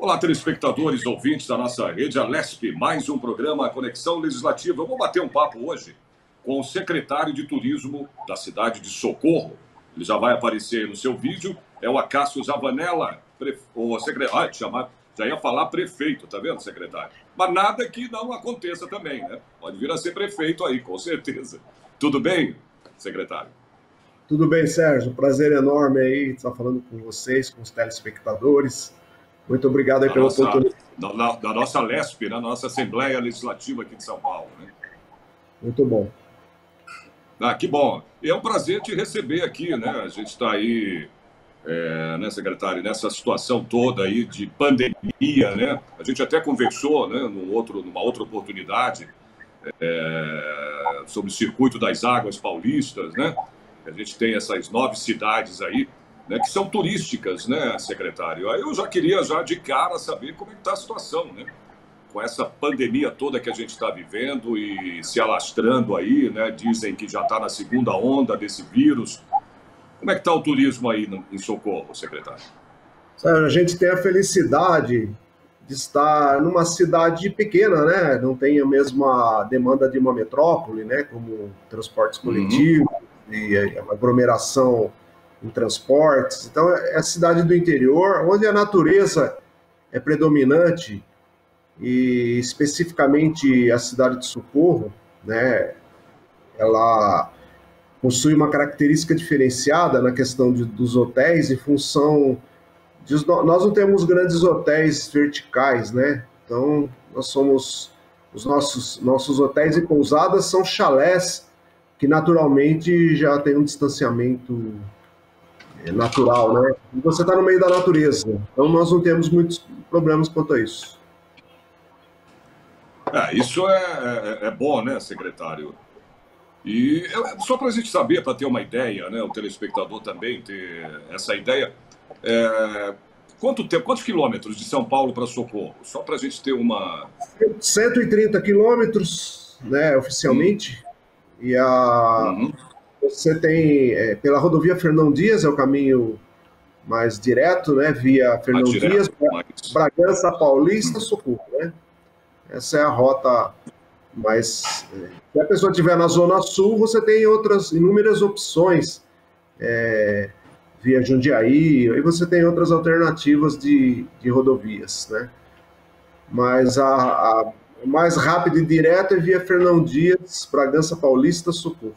Olá, telespectadores, ouvintes da nossa rede Alesp, mais um programa Conexão Legislativa. Eu vou bater um papo hoje com o secretário de Turismo da cidade de Socorro. Ele já vai aparecer no seu vídeo, é o Acácio Zavanella, o secretário, já ia falar prefeito, tá vendo, secretário? Mas nada que não aconteça também, né? Pode vir a ser prefeito aí, com certeza. Tudo bem, secretário? Tudo bem, Sérgio. Prazer enorme aí estar falando com vocês, com os telespectadores. Muito obrigado aí pela oportunidade. Da nossa Alesp, né? Nossa Assembleia Legislativa aqui de São Paulo, né? Muito bom. Ah, que bom. E é um prazer te receber aqui, né? A gente está aí, né, secretário, nessa situação toda aí de pandemia, né? A gente até conversou, né, numa outra oportunidade, sobre o Circuito das Águas Paulistas, né? A gente tem essas 9 cidades aí, né, que são turísticas, né, secretário? Aí eu já queria, de cara, saber como é que está a situação, né? Com essa pandemia toda que a gente está vivendo e se alastrando aí, né? Dizem que já está na segunda onda desse vírus. Como é que está o turismo aí em Socorro, secretário? Sérgio, a gente tem a felicidade de estar numa cidade pequena, né? Não tem a mesma demanda de uma metrópole, né? Como transportes coletivos e aglomeração em transportes. Então, é a cidade do interior, onde a natureza é predominante, e especificamente a cidade de Socorro, né? Ela possui uma característica diferenciada na questão dos hotéis, em função de nós não temos grandes hotéis verticais, né? Então, nós somos os nossos hotéis e pousadas são chalés que naturalmente já tem um distanciamento natural, né? E você está no meio da natureza, então nós não temos muitos problemas quanto a isso. Isso é bom, né, secretário? E só para a gente saber, para ter uma ideia, né, o telespectador também ter essa ideia, quantos quilômetros de São Paulo para Socorro? Só para a gente ter uma... 130 quilômetros, né, oficialmente. E você tem, pela rodovia Fernão Dias, é o caminho mais direto, né, via Fernão Dias, Bragança Paulista, Socorro, né? Essa é a rota mais... Se a pessoa estiver na Zona Sul, você tem inúmeras opções, via Jundiaí, e você tem outras alternativas de rodovias, né? Mas a mais rápida e direta é via Fernão Dias, Bragança Paulista, Socorro.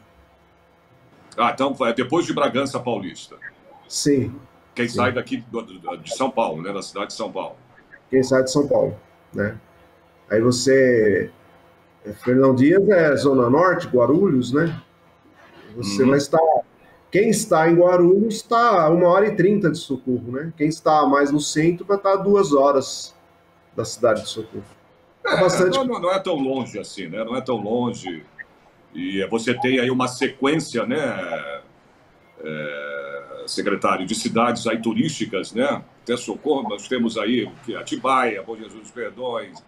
Então é depois de Bragança Paulista. Sim. Quem sai daqui de São Paulo, né? Da cidade de São Paulo. Quem sai de São Paulo, né? Aí você... Fernão Dias é Zona Norte, Guarulhos, né? Você vai estar... Quem está em Guarulhos está a 1h30 de Socorro, né? Quem está mais no centro vai estar a 2 horas da cidade de Socorro. Não é tão longe assim, né? Não é tão longe. E você tem aí uma sequência, né, secretário, de cidades aí turísticas, né? Até Socorro, nós temos aí Atibaia, Bom Jesus dos Perdões,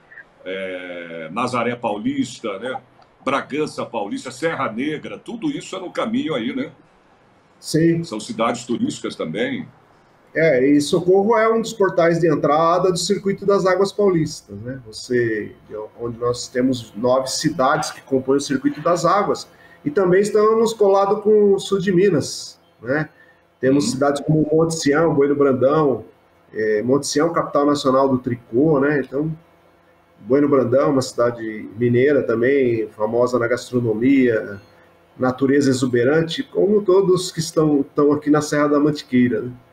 Nazaré Paulista, né? Bragança Paulista, Serra Negra, tudo isso é no caminho aí, né? Sim. São cidades turísticas também. E Socorro é um dos portais de entrada do Circuito das Águas Paulistas, né? Onde nós temos 9 cidades que compõem o Circuito das Águas, e também estamos colados com o sul de Minas, né? Temos cidades como Monte Sião, Bueno Brandão, Monte Sião, capital nacional do tricô, né? Então, Bueno Brandão, uma cidade mineira também, famosa na gastronomia, natureza exuberante, como todos que estão aqui na Serra da Mantiqueira, né?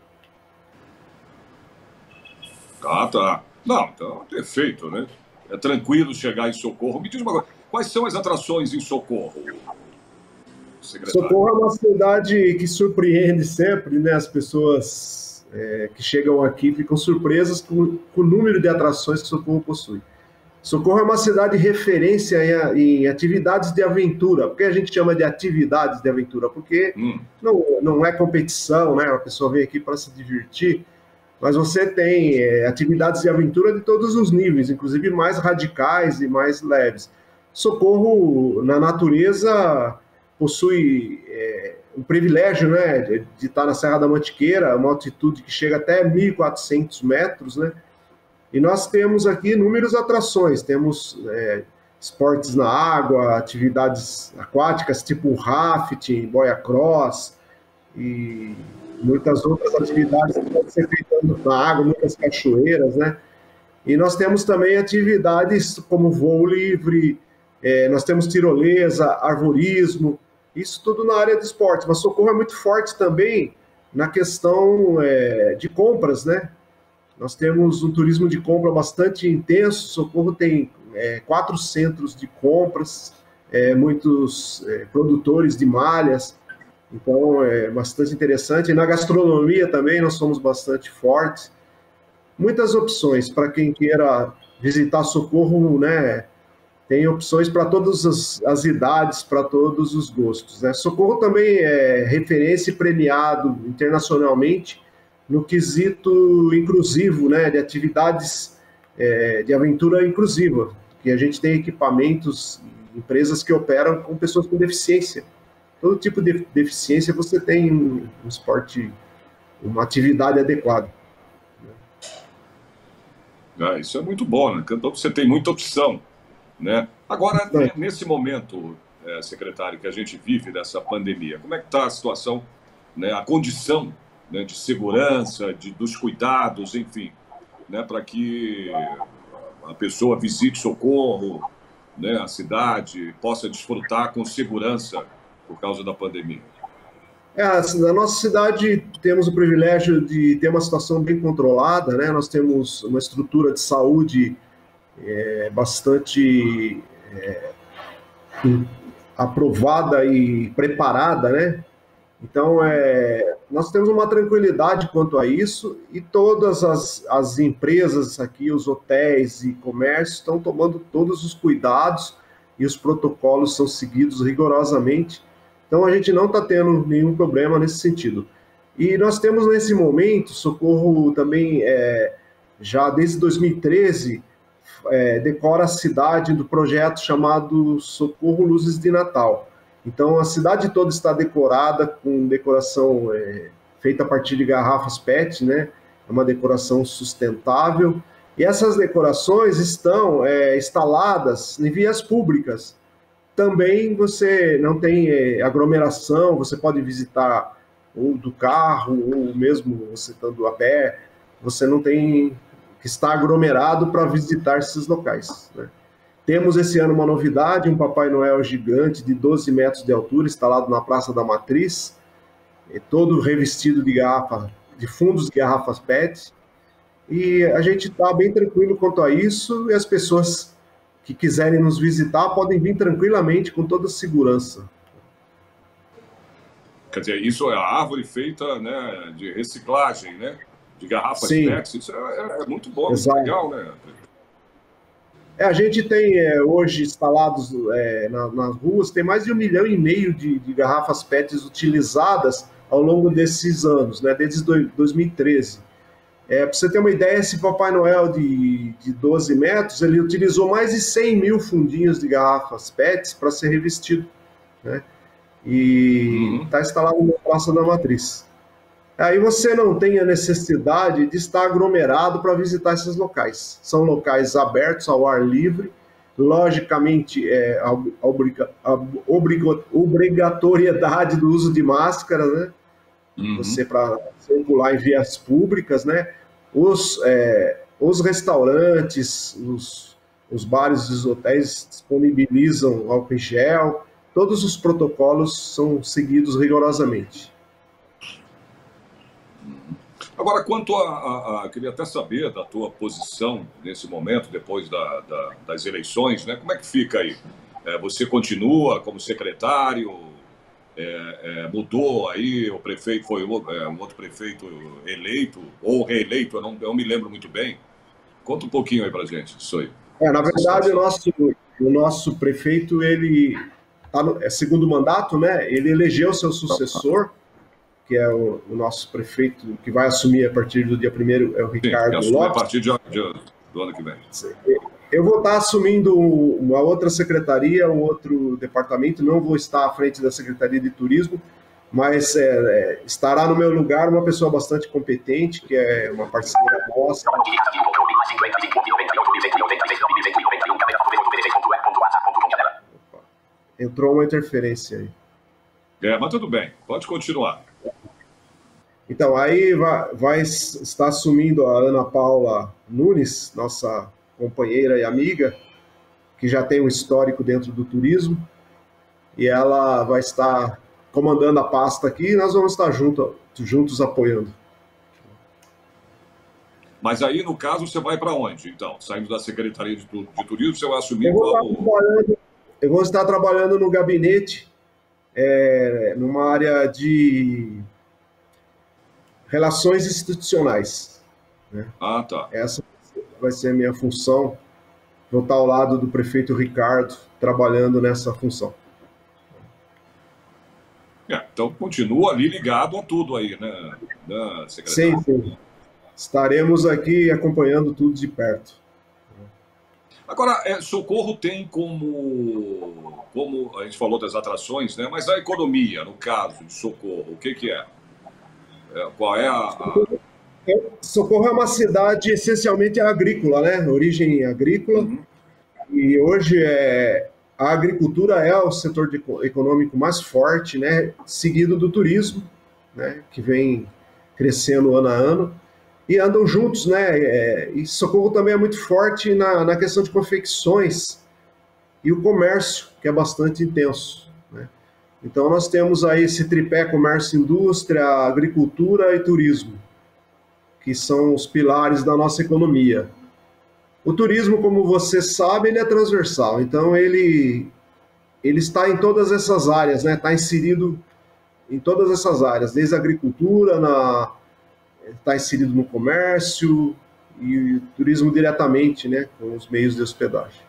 Tá. Não, então, perfeito, né? É tranquilo chegar em Socorro. Me diz uma coisa, quais são as atrações em Socorro, secretário? Socorro é uma cidade que surpreende sempre, né? As pessoas que chegam aqui ficam surpresas com o número de atrações que Socorro possui. Socorro é uma cidade de referência em atividades de aventura. Por que a gente chama de atividades de aventura? Porque não é competição, né? A pessoa vem aqui para se divertir, mas você tem atividades de aventura de todos os níveis, inclusive mais radicais e mais leves. Socorro, na natureza, possui um privilégio, né, de estar na Serra da Mantiqueira, uma altitude que chega até 1.400 metros, né? E nós temos aqui inúmeras atrações, temos esportes na água, atividades aquáticas tipo rafting, boia cross e muitas outras atividades que podem ser feitas na água, muitas cachoeiras, né? E nós temos também atividades como voo livre, nós temos tirolesa, arvorismo, isso tudo na área de esportes. Mas Socorro é muito forte também na questão de compras, né? Nós temos um turismo de compra bastante intenso. Socorro tem 4 centros de compras, muitos produtores de malhas, então é bastante interessante. E na gastronomia também nós somos bastante fortes. Muitas opções para quem queira visitar Socorro, né? Tem opções para todas as idades, para todos os gostos, né? Socorro também é referência e premiado internacionalmente no quesito inclusivo, né? De atividades de aventura inclusiva, que a gente tem equipamentos, empresas que operam com pessoas com deficiência. Todo tipo de deficiência você tem um esporte, uma atividade adequada. Isso é muito bom, né? Então você tem muita opção, né? Agora, nesse momento, secretário, que a gente vive dessa pandemia, como é que está a situação, né? A condição, né, de segurança, dos cuidados, enfim, né? Para que a pessoa visite Socorro, né, a cidade, possa desfrutar com segurança por causa da pandemia. Na nossa cidade temos o privilégio de ter uma situação bem controlada, né? Nós temos uma estrutura de saúde bastante aprovada e preparada, né? Então, nós temos uma tranquilidade quanto a isso, e todas as empresas aqui, os hotéis e comércios estão tomando todos os cuidados e os protocolos são seguidos rigorosamente. Então, a gente não está tendo nenhum problema nesse sentido. E nós temos, nesse momento, Socorro também, já desde 2013, decora a cidade do projeto chamado Socorro Luzes de Natal. Então, a cidade toda está decorada com decoração feita a partir de garrafas PET, né? É uma decoração sustentável. E essas decorações estão instaladas em vias públicas. Também você não tem aglomeração, você pode visitar ou do carro, ou mesmo você estando a pé, você não tem que estar aglomerado para visitar esses locais, né? Temos esse ano uma novidade, um Papai Noel gigante de 12 metros de altura, instalado na Praça da Matriz, todo revestido de fundos de garrafas PET, e a gente está bem tranquilo quanto a isso, e as pessoas que quiserem nos visitar podem vir tranquilamente, com toda segurança. Quer dizer, isso é a árvore feita, né, de reciclagem, né, de garrafas PET, isso é muito bom, muito legal, né? A gente tem hoje instalados nas ruas, tem mais de 1,5 milhão de garrafas PET utilizadas ao longo desses anos, né, desde 2013. Para você ter uma ideia, esse Papai Noel de 12 metros, ele utilizou mais de 100 mil fundinhos de garrafas PETs para ser revestido, né? E está instalado na Praça da Matriz. Aí você não tem a necessidade de estar aglomerado para visitar esses locais. São locais abertos ao ar livre, logicamente a obrigatoriedade do uso de máscara, né? Você para circular em vias públicas, né? Os restaurantes, os bares e os hotéis disponibilizam álcool em gel, todos os protocolos são seguidos rigorosamente. Agora, quanto queria até saber da tua posição nesse momento, depois das eleições, né? Como é que fica aí? Você continua como secretário? Mudou aí, o prefeito foi um outro prefeito eleito ou reeleito, eu não me lembro muito bem. Conta um pouquinho aí pra gente isso aí. Na verdade, o nosso prefeito, ele tá no segundo mandato, né? Ele elegeu seu sucessor, que é o nosso prefeito, que vai assumir a partir do dia 1º, é o Ricardo Lopes. A partir do ano que vem. Eu vou estar assumindo uma outra secretaria, um outro departamento, não vou estar à frente da Secretaria de Turismo, mas estará no meu lugar uma pessoa bastante competente, que é uma parceira nossa, Entrou uma interferência aí. Mas tudo bem, pode continuar. Então, aí vai estar assumindo a Ana Paula Nunes, nossa companheira e amiga, que já tem um histórico dentro do turismo, e ela vai estar comandando a pasta aqui, e nós vamos estar juntos apoiando. Mas aí, no caso, você vai para onde, então? Saindo da Secretaria de Turismo, você vai assumir qual... Eu vou estar trabalhando no gabinete, numa área de relações institucionais, né? Ah, tá. Essa vai ser a minha função. Vou estar ao lado do prefeito Ricardo, trabalhando nessa função. Então, continua ali ligado a tudo aí, né, secretário? Sim. Estaremos aqui acompanhando tudo de perto. Agora, Socorro tem como a gente falou das atrações, né? Mas a economia, no caso de Socorro, o que é? Qual é Socorro é uma cidade essencialmente agrícola, né? Origem agrícola. Uhum. E hoje a agricultura é o setor econômico mais forte, né? Seguido do turismo, né? Que vem crescendo ano a ano. E andam juntos, né? E Socorro também é muito forte na questão de confecções e o comércio, que é bastante intenso, né? Então nós temos aí esse tripé comércio, indústria, agricultura e turismo, que são os pilares da nossa economia. O turismo, como você sabe, ele é transversal, então ele está em todas essas áreas, né? Está inserido em todas essas áreas, desde a agricultura, está inserido no comércio e o turismo diretamente, né, com os meios de hospedagem.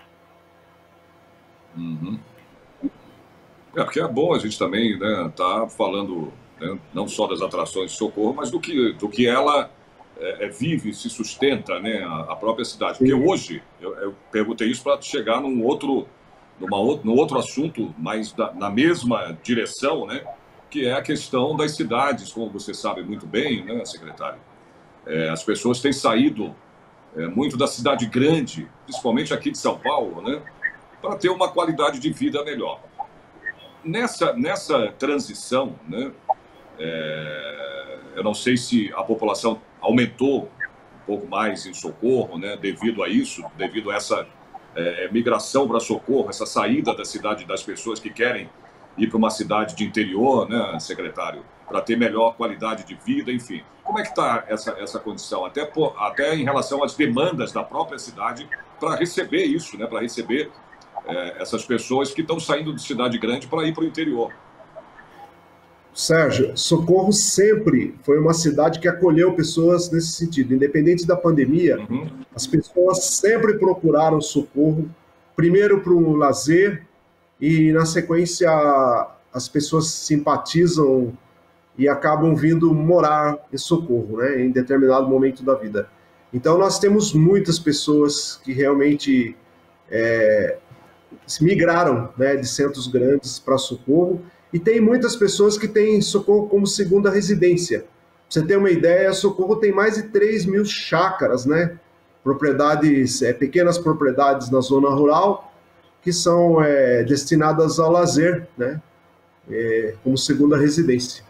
Uhum. Porque é bom a gente também, né, tá falando, né, não só das atrações de Socorro, mas do que ela vive, se sustenta, né, a própria cidade. Porque hoje, eu perguntei isso para chegar num outro assunto, mas na mesma direção, né, que é a questão das cidades, como você sabe muito bem, né, secretário? As pessoas têm saído muito da cidade grande, principalmente aqui de São Paulo, né, para ter uma qualidade de vida melhor. Nessa transição, né, eu não sei se a população aumentou um pouco mais em Socorro, né, devido a isso, devido a essa migração para Socorro, essa saída da cidade das pessoas que querem ir para uma cidade de interior, né, secretário, para ter melhor qualidade de vida, enfim. Como é que está essa condição? Até em relação às demandas da própria cidade para receber isso, né, para receber essas pessoas que estão saindo de cidade grande para ir para o interior. Sérgio, Socorro sempre foi uma cidade que acolheu pessoas nesse sentido. Independente da pandemia, as pessoas sempre procuraram Socorro, primeiro para o lazer, e na sequência as pessoas simpatizam e acabam vindo morar em Socorro, né, em determinado momento da vida. Então nós temos muitas pessoas que realmente migraram, né, de centros grandes para Socorro, e tem muitas pessoas que têm Socorro como segunda residência. Pra você ter uma ideia, Socorro tem mais de 3.000 chácaras, né, propriedades, pequenas propriedades na zona rural, que são destinadas ao lazer, né, como segunda residência.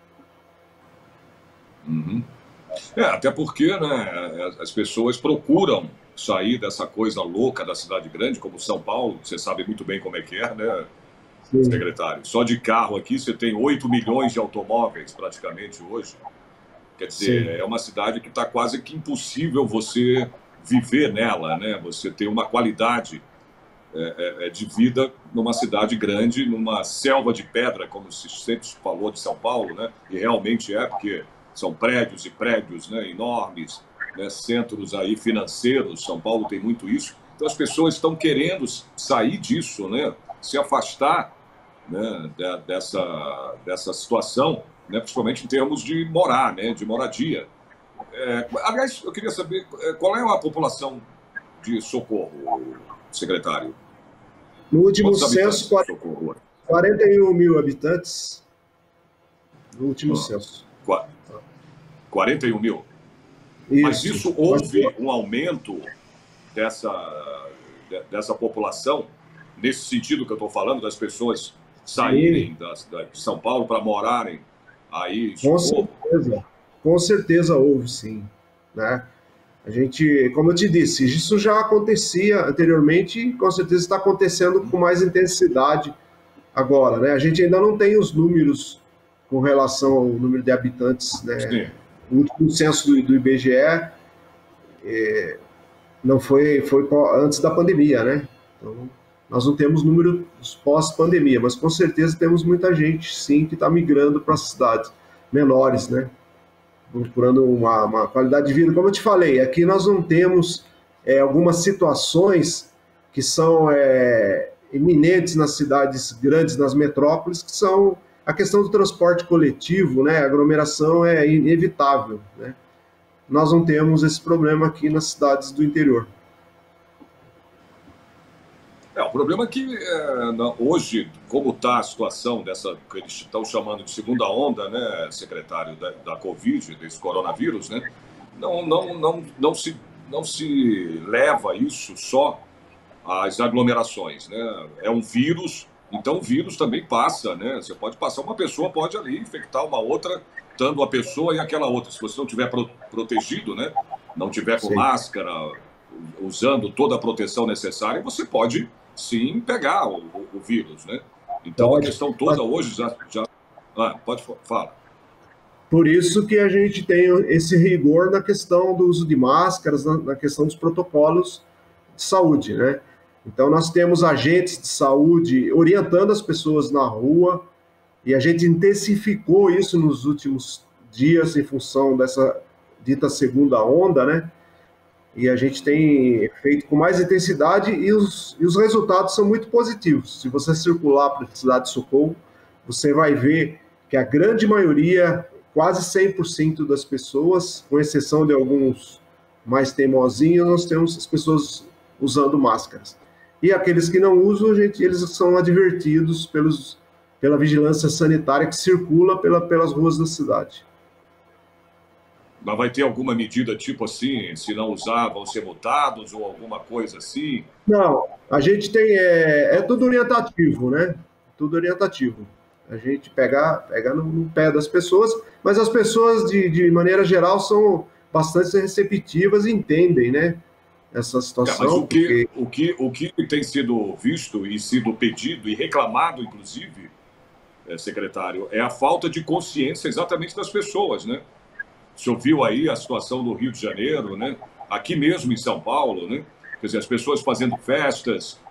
Uhum. Até porque, né, as pessoas procuram sair dessa coisa louca da cidade grande, como São Paulo, você sabe muito bem como é que é, né, Sim. Secretário? Só de carro aqui você tem 8 milhões de automóveis praticamente hoje. Quer dizer, Sim. É uma cidade que está quase que impossível você viver nela, né? Você ter uma qualidade de vida numa cidade grande, numa selva de pedra, como se sempre se falou de São Paulo, né? E realmente porque são prédios e prédios, né, enormes, né, centros aí financeiros. São Paulo tem muito isso. Então as pessoas estão querendo sair disso, né, se afastar, né, dessa situação, né, principalmente em termos de morar, né, de moradia. Aliás, eu queria saber qual é a população de Socorro, secretário? No último censo, 41 mil habitantes. No último censo. 41 mil? Mas Isso. isso houve um aumento dessa população, nesse sentido que eu estou falando, das pessoas saírem de São Paulo para morarem aí em Socorro? Com certeza houve, sim, né? A gente, como eu te disse, isso já acontecia anteriormente e com certeza está acontecendo com mais intensidade agora, né? A gente ainda não tem os números com relação ao número de habitantes, né? Sim. O último censo do IBGE não foi antes da pandemia, né? Então, nós não temos números pós-pandemia, mas com certeza temos muita gente, sim, que está migrando para cidades menores, né? Procurando uma qualidade de vida. Como eu te falei, aqui nós não temos algumas situações que são iminentes nas cidades grandes, nas metrópoles, que são a questão do transporte coletivo, né? A aglomeração é inevitável, né? Nós não temos esse problema aqui nas cidades do interior. O problema é que hoje, como está a situação dessa que eles estão chamando de segunda onda, né, secretário, da Covid, desse coronavírus, né, não se leva isso só às aglomerações, né? É um vírus, então o vírus também passa, né? Você pode passar, uma pessoa pode ali infectar uma outra, estando a pessoa e aquela outra. Se você não tiver protegido, né, não tiver com máscara, usando toda a proteção necessária, você pode sim pegar o vírus, né? Então a questão toda hoje já... pode falar. Por isso que a gente tem esse rigor na questão do uso de máscaras, na questão dos protocolos de saúde, né? Então nós temos agentes de saúde orientando as pessoas na rua e a gente intensificou isso nos últimos dias em função dessa dita segunda onda, né? E a gente tem feito com mais intensidade e os resultados são muito positivos. Se você circular para a cidade de Socorro, você vai ver que a grande maioria, quase 100% das pessoas, com exceção de alguns mais teimosinhos, nós temos as pessoas usando máscaras. E aqueles que não usam, eles são advertidos pela vigilância sanitária que circula pelas ruas da cidade. Mas vai ter alguma medida tipo assim, se não usar, vão ser multados ou alguma coisa assim? Não, a gente tem, é tudo orientativo, né? Tudo orientativo. A gente pega no pé das pessoas, mas as pessoas, de maneira geral, são bastante receptivas e entendem, né? Essa situação. Mas o que tem sido visto e sido pedido e reclamado, inclusive, secretário, é a falta de consciência exatamente das pessoas, né? O senhor viu aí a situação do Rio de Janeiro, né? Aqui mesmo em São Paulo, né? Quer dizer, as pessoas fazendo festas,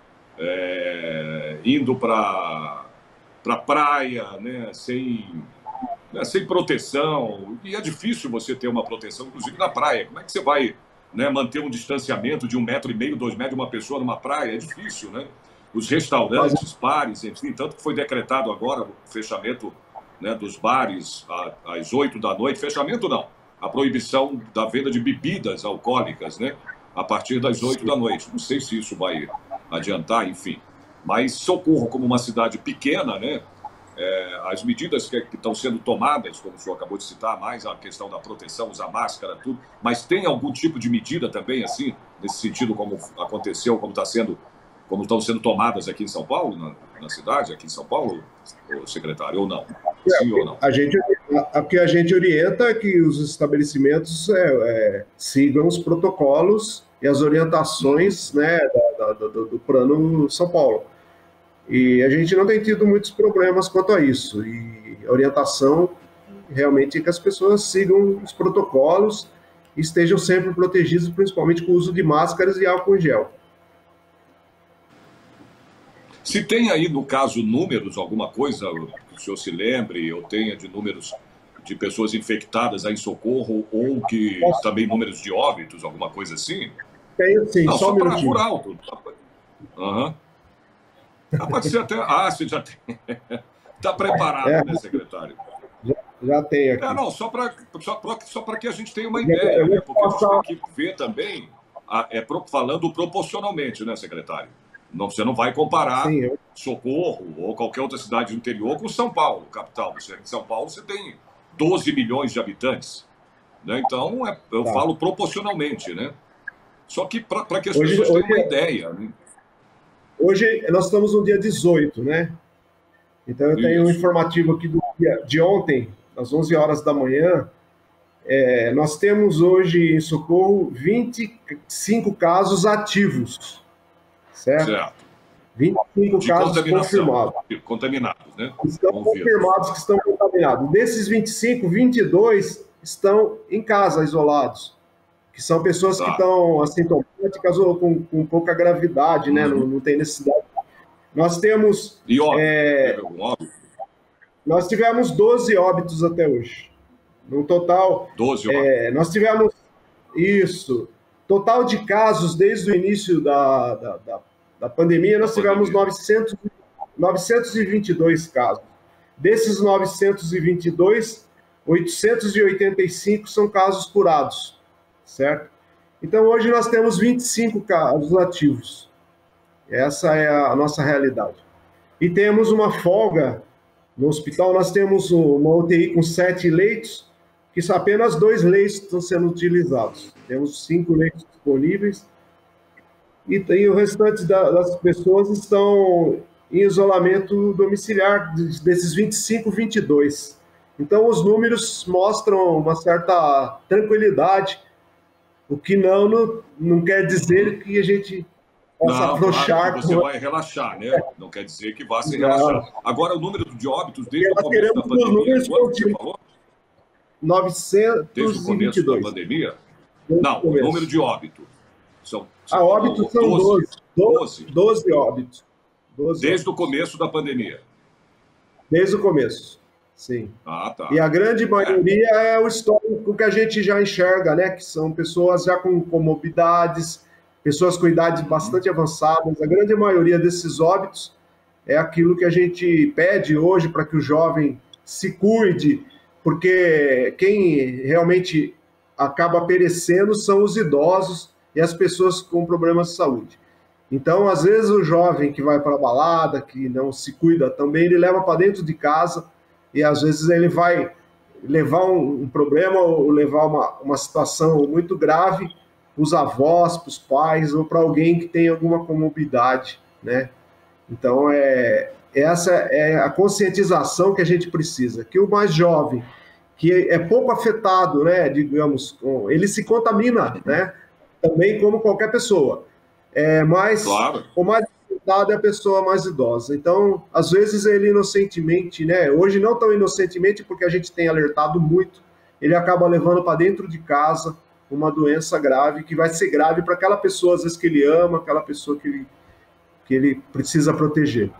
indo para praia, né? Sem proteção. E é difícil você ter uma proteção, inclusive na praia. Como é que você vai, né, manter um distanciamento de 1,5 m, 2 metros de uma pessoa numa praia? É difícil, né? Os restaurantes, bares, enfim, tanto que foi decretado agora o fechamento, né, dos bares às 8 da noite. Fechamento não. A proibição da venda de bebidas alcoólicas, né, a partir das 8 da noite. Não sei se isso vai adiantar, enfim. Mas Socorro, como uma cidade pequena, né, as medidas que estão sendo tomadas, como o senhor acabou de citar, mais a questão da proteção, usar máscara, tudo, mas tem algum tipo de medida também, assim, nesse sentido, como aconteceu, como estão sendo tomadas aqui em São Paulo, na cidade, aqui em São Paulo, secretário, ou não? Sim ou não? O que a gente orienta é que os estabelecimentos sigam os protocolos e as orientações, né, do Plano São Paulo. E a gente não tem tido muitos problemas quanto a isso. E a orientação realmente é que as pessoas sigam os protocolos e estejam sempre protegidas, principalmente com o uso de máscaras e álcool em gel. Se tem aí, no caso, números, alguma coisa que o senhor se lembre, ou tenha de números de pessoas infectadas aí em Socorro, ou que também números de óbitos, alguma coisa assim? Tenho sim, não, só um minutinho. Por alto. Pode ser até... você já tem... Está preparado, né, secretário? Já tem aqui. Não, só para que a gente tenha uma ideia, né? Porque a gente tem que ver também, falando proporcionalmente, né, secretário? Não, você não vai comparar Socorro ou qualquer outra cidade do interior com São Paulo, capital. Em São Paulo você tem 12 milhões de habitantes. né? Então, eu Tá. falo proporcionalmente, né? Só que para que as pessoas tenham uma ideia, né? Hoje nós estamos no dia 18, né? Então eu tenho um Isso. informativo aqui do dia de ontem, às 11 horas da manhã. Nós temos hoje em Socorro 25 casos ativos, certo? Certo. 25 De casos contaminação, confirmados. contaminados, né? Estão Com vírus. confirmados que estão contaminados. Desses 25, 22 estão em casa, isolados, que são pessoas que Tá. estão assintomáticas ou com pouca gravidade, né? Não tem necessidade. Nós temos. E óbito? Teve algum óbito? Nós tivemos 12 óbitos até hoje. No total, 12 óbitos. nós tivemos isso. Total de casos desde o início da pandemia, nós tivemos 922 casos. Desses 922, 885 são casos curados, certo? Então, hoje nós temos 25 casos ativos. Essa é a nossa realidade. E temos uma folga no hospital. Nós temos uma UTI com 7 leitos, que só apenas 2 leitos estão sendo utilizados. Temos 5 leitos disponíveis. E o restante das pessoas estão em isolamento domiciliar, desses 25, 22. Então, os números mostram uma certa tranquilidade, o que não quer dizer que a gente possa afrouxar. Claro que você vai relaxar, né? Não quer dizer que vá se relaxar. Agora, o número de óbitos desde o começo da pandemia, quanto você falou? 922. Desde o começo da pandemia? Não, o número de óbitos. Óbitos são 12 óbitos. 12 desde o começo da pandemia? Desde o começo, sim. Ah, tá. E a grande maioria é o histórico que a gente já enxerga, né? Que são pessoas já com comorbidades, pessoas com idades bastante avançadas. A grande maioria desses óbitos é aquilo que a gente pede hoje para que o jovem se cuide, porque quem realmente acaba perecendo são os idosos e as pessoas com problemas de saúde. Então, às vezes, o jovem que vai para a balada, que não se cuida também, ele leva para dentro de casa e, às vezes, ele vai levar um problema ou levar uma situação muito grave para os avós, para os pais ou para alguém que tem alguma comorbidade, né? Então, essa é a conscientização que a gente precisa, que o mais jovem, que é pouco afetado, né, digamos, ele se contamina, né, também como qualquer pessoa, mas claro, o mais afetado é a pessoa mais idosa. Então, às vezes ele inocentemente, né, hoje não tão inocentemente, porque a gente tem alertado muito, ele acaba levando para dentro de casa uma doença grave, que vai ser grave para aquela pessoa, às vezes, que ele ama, aquela pessoa que ele precisa proteger.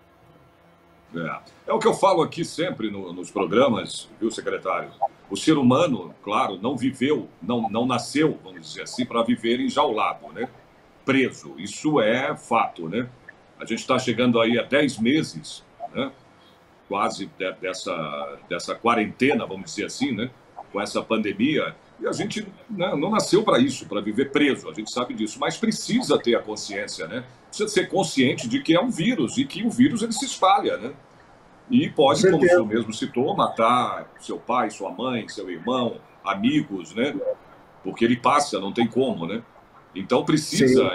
É o que eu falo aqui sempre nos programas, viu, secretário? O ser humano, claro, não viveu, não nasceu, vamos dizer assim, para viver enjaulado, né? Preso. Isso é fato, né? A gente está chegando aí a 10 meses, né? Quase dessa quarentena, vamos dizer assim, né? Com essa pandemia. E a gente, né, não nasceu para isso, para viver preso, a gente sabe disso. Mas precisa ter a consciência, né? Precisa ser consciente de que é um vírus e que o vírus ele se espalha, né? E pode, como o senhor mesmo citou, matar seu pai, sua mãe, seu irmão, amigos, né? Porque ele passa, não tem como, né? Então precisa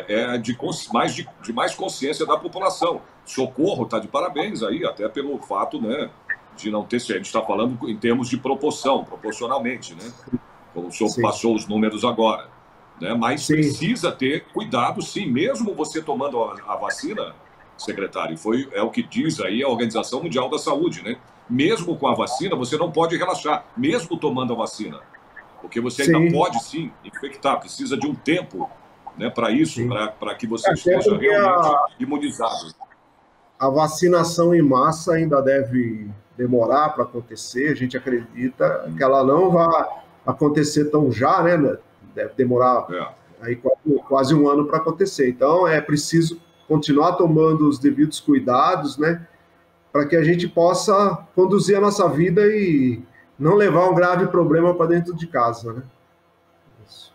de mais consciência da população. Socorro está de parabéns aí, até pelo fato, né, de não ter... A gente está falando em termos de proporcionalmente, né? Como o senhor passou os números agora. Né? Mas precisa ter cuidado, sim, mesmo você tomando a vacina, secretário, é o que diz aí a Organização Mundial da Saúde, né? Mesmo com a vacina, você não pode relaxar, mesmo tomando a vacina, porque você ainda pode, sim, infectar, precisa de um tempo, né, para isso, para que você esteja realmente imunizado. A vacinação em massa ainda deve demorar para acontecer, a gente acredita que ela não vai acontecer tão já, né? Deve demorar aí quase um ano para acontecer. Então, é preciso continuar tomando os devidos cuidados, né, para que a gente possa conduzir a nossa vida e não levar um grave problema para dentro de casa, né? Isso.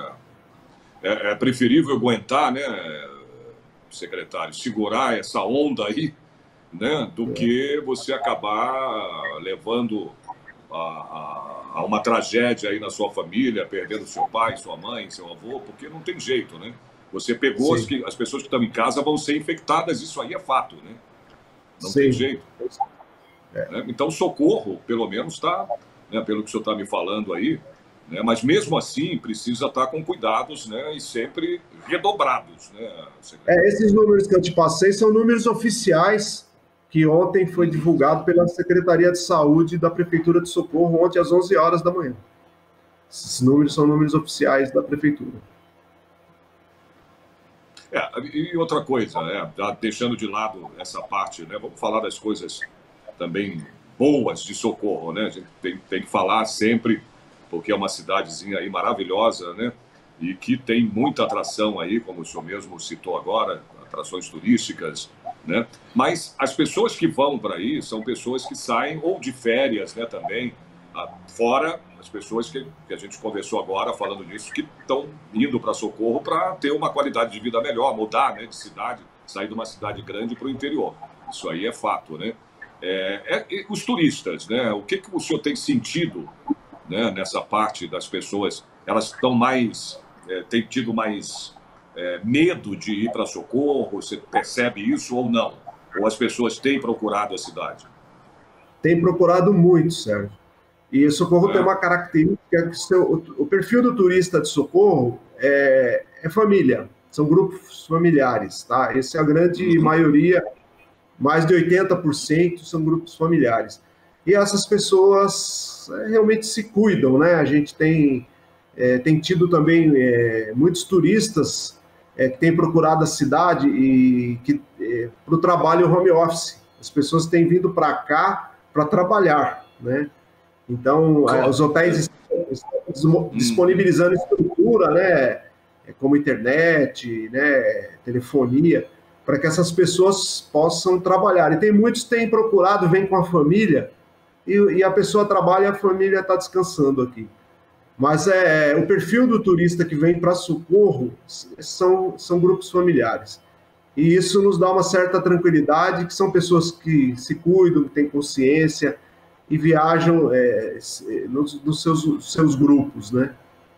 É preferível aguentar, né, secretário, segurar essa onda aí, né, do que você acabar levando a uma tragédia aí na sua família, perdendo seu pai, sua mãe, seu avô, porque não tem jeito, né? Você pegou as pessoas que estão em casa vão ser infectadas, isso aí é fato, né? Não tem jeito. Né? Então, socorro, pelo menos, está, né, pelo que o senhor está me falando aí, né, mas mesmo assim precisa estar com cuidados, né, e sempre redobrados. Né, esses números que eu te passei são números oficiais que ontem foi divulgado pela Secretaria de Saúde da Prefeitura de Socorro, ontem às 11 horas da manhã. Esses números são números oficiais da Prefeitura. E outra coisa, deixando de lado essa parte, né, vamos falar das coisas também boas de Socorro, né? A gente tem que falar sempre, porque é uma cidadezinha aí maravilhosa, né? E que tem muita atração aí, como o senhor mesmo citou agora, atrações turísticas, né? Mas as pessoas que vão para aí são pessoas que saem ou de férias, né, também, fora as pessoas que a gente conversou agora falando disso, que estão indo para Socorro para ter uma qualidade de vida melhor, mudar, né, de cidade, sair de uma cidade grande para o interior. Isso aí é fato, né? Os turistas, né? O que o senhor tem sentido, né, nessa parte das pessoas? Elas estão mais, têm tido mais medo de ir para Socorro? Você percebe isso ou não? Ou as pessoas têm procurado a cidade? Tem procurado muito, Sérgio. E Socorro tem uma característica que o perfil do turista de Socorro é família, são grupos familiares, tá? Essa é a grande maioria, mais de 80% são grupos familiares. E essas pessoas realmente se cuidam, né? A gente tem tido também muitos turistas que têm procurado a cidade e para o trabalho home office. As pessoas têm vindo para cá para trabalhar, né? Então, os hotéis estão disponibilizando estrutura, né, como internet, né, telefonia, para que essas pessoas possam trabalhar. E tem muitos que têm procurado, vêm com a família, e a pessoa trabalha e a família está descansando aqui. Mas o perfil do turista que vem para Socorro são grupos familiares. E isso nos dá uma certa tranquilidade, que são pessoas que se cuidam, que têm consciência, e viajam nos seus grupos, né?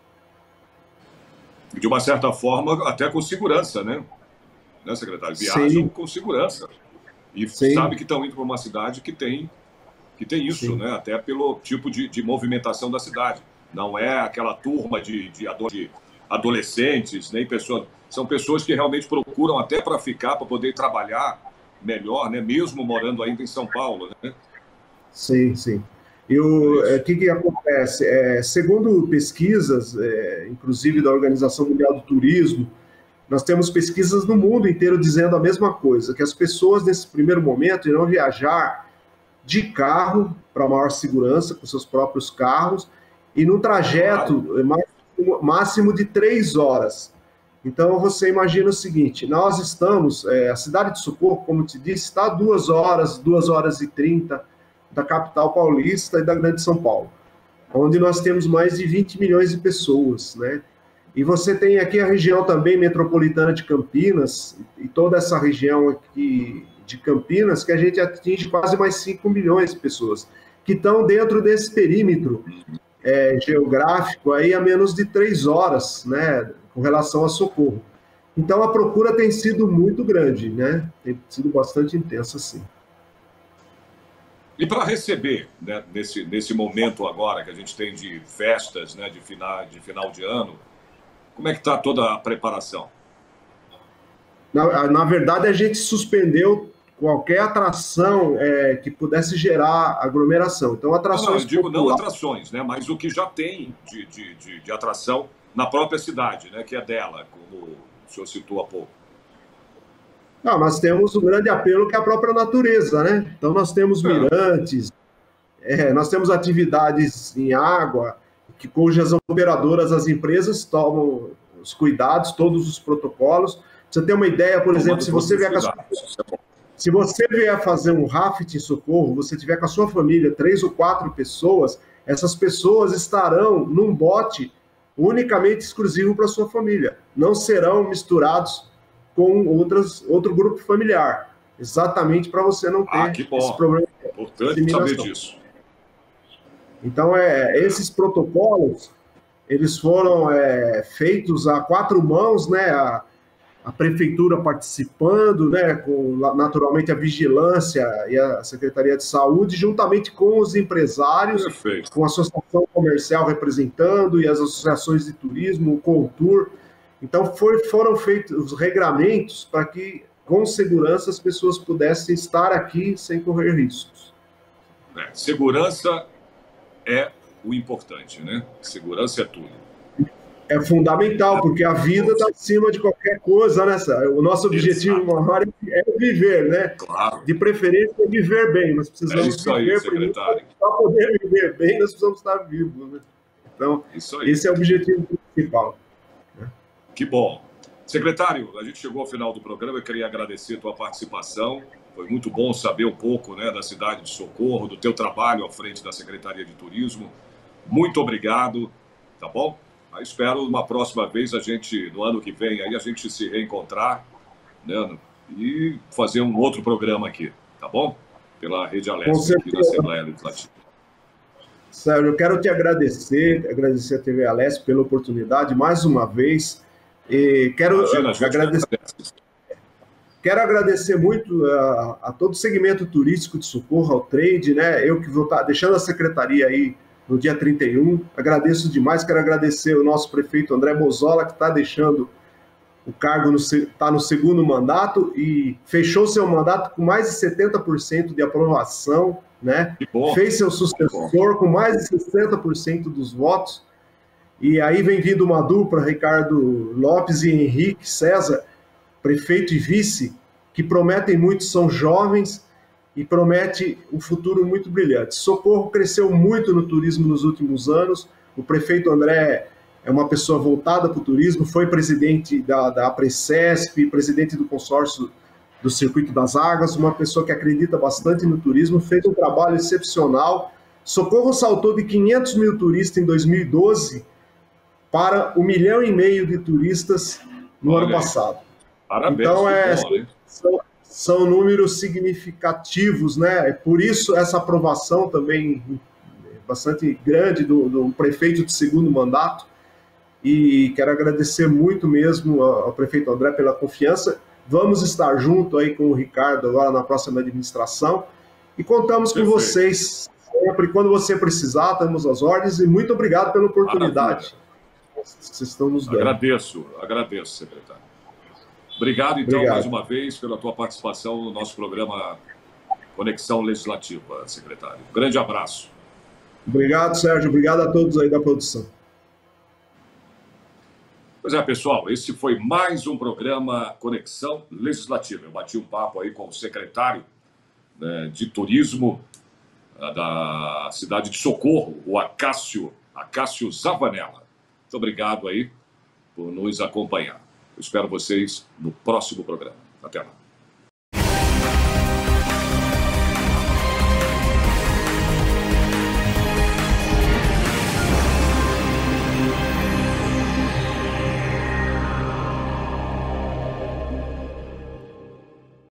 De uma certa forma, até com segurança, né? Né, secretário? Viajam com segurança. E sabe que estão indo para uma cidade que tem isso, né? Até pelo tipo de movimentação da cidade. Não é aquela turma de adolescentes, nem pessoas. São pessoas que realmente procuram até para ficar, para poder trabalhar melhor, né? Mesmo morando ainda em São Paulo, né? Sim, sim. E o que acontece? Segundo pesquisas, inclusive da Organização Mundial do Turismo, nós temos pesquisas no mundo inteiro dizendo a mesma coisa, que as pessoas, nesse primeiro momento, irão viajar de carro para maior segurança, com seus próprios carros, e num trajeto máximo de 3 horas. Então, você imagina o seguinte, nós estamos, a cidade de Socorro, como te disse, está a 2 horas e 30 da capital paulista e da Grande São Paulo, onde nós temos mais de 20 milhões de pessoas, né? E você tem aqui a região também metropolitana de Campinas, e toda essa região aqui de Campinas, que a gente atinge quase mais 5 milhões de pessoas, que estão dentro desse perímetro geográfico aí a menos de 3 horas, né, com relação a Socorro. Então a procura tem sido muito grande, né? Tem sido bastante intensa, sim. E para receber, né, nesse momento agora que a gente tem de festas, né, de final de ano, como é que está toda a preparação? Na verdade, a gente suspendeu qualquer atração que pudesse gerar aglomeração. Então, atrações... Não, eu digo não atrações, né, mas o que já tem de atração na própria cidade, né, que é dela, como o senhor citou há pouco. Não, nós temos um grande apelo que é a própria natureza, né? Então, nós temos mirantes, nós temos atividades em água, cujas operadoras, as empresas, tomam os cuidados, todos os protocolos. Pra você ter uma ideia, por exemplo, se você vier fazer um raft em Socorro, você tiver com a sua família 3 ou 4 pessoas, essas pessoas estarão num bote unicamente exclusivo para sua família. Não serão misturados com outro grupo familiar, exatamente para você não ter esse problema. Importante saber disso. Então, esses protocolos, eles foram feitos a quatro mãos, né? A prefeitura participando, né, com naturalmente a vigilância e a Secretaria de Saúde, juntamente com os empresários, Perfeito. com a associação comercial representando e as associações de turismo, o Contur. Então foram feitos os regramentos para que, com segurança, as pessoas pudessem estar aqui sem correr riscos. Segurança é o importante, né? Segurança é tudo. É fundamental, porque a vida está acima de qualquer coisa, né? O nosso objetivo maior é viver, né? Claro. De preferência, é viver bem. Nós precisamos viver secretário. Para poder viver bem, nós precisamos estar vivos, né? Então, esse é o objetivo principal. Né? Que bom. Secretário, a gente chegou ao final do programa, eu queria agradecer a tua participação. Foi muito bom saber um pouco, né, da cidade de Socorro, do teu trabalho à frente da Secretaria de Turismo. Muito obrigado, tá bom? Eu espero uma próxima vez no ano que vem, aí a gente se reencontrar, né, e fazer um outro programa aqui, tá bom? Pela Rede Alesp, aqui na Assembleia Legislativa. Sérgio, eu quero te agradecer a TV Alesp pela oportunidade, mais uma vez. E quero agradecer muito a todo o segmento turístico de Socorro, ao trade, né? Eu que vou estar deixando a secretaria aí no dia 31. Agradeço demais, quero agradecer o nosso prefeito André Bozola, que está deixando o cargo, está no segundo mandato e fechou seu mandato com mais de 70% de aprovação, né? Fez seu sucessor com mais de 60% dos votos. E aí vem vindo uma dupla, Ricardo Lopes e Henrique César, prefeito e vice, que prometem muito, são jovens e promete um futuro muito brilhante. Socorro cresceu muito no turismo nos últimos anos. O prefeito André é uma pessoa voltada para o turismo, foi presidente da APRECESP, presidente do consórcio do Circuito das Águas, uma pessoa que acredita bastante no turismo, fez um trabalho excepcional. Socorro saltou de 500 mil turistas em 2012 para 1,5 milhão de turistas no ano passado. Parabéns, então, são números significativos, né? Por isso, essa aprovação também bastante grande do prefeito de segundo mandato. E quero agradecer muito mesmo ao prefeito André pela confiança. Vamos estar junto aí com o Ricardo agora na próxima administração. E contamos com vocês sempre. Quando você precisar, estamos às ordens. E muito obrigado pela oportunidade que vocês estão nos dando. Agradeço, secretário. Obrigado, então, mais uma vez, pela tua participação no nosso programa Conexão Legislativa, secretário. Um grande abraço. Obrigado, Sérgio. Obrigado a todos aí da produção. Pois é, pessoal, esse foi mais um programa Conexão Legislativa. Eu bati um papo aí com o secretário, né, de Turismo da cidade de Socorro, o Acácio Zavanella. Muito obrigado aí por nos acompanhar. Eu espero vocês no próximo programa. Até lá.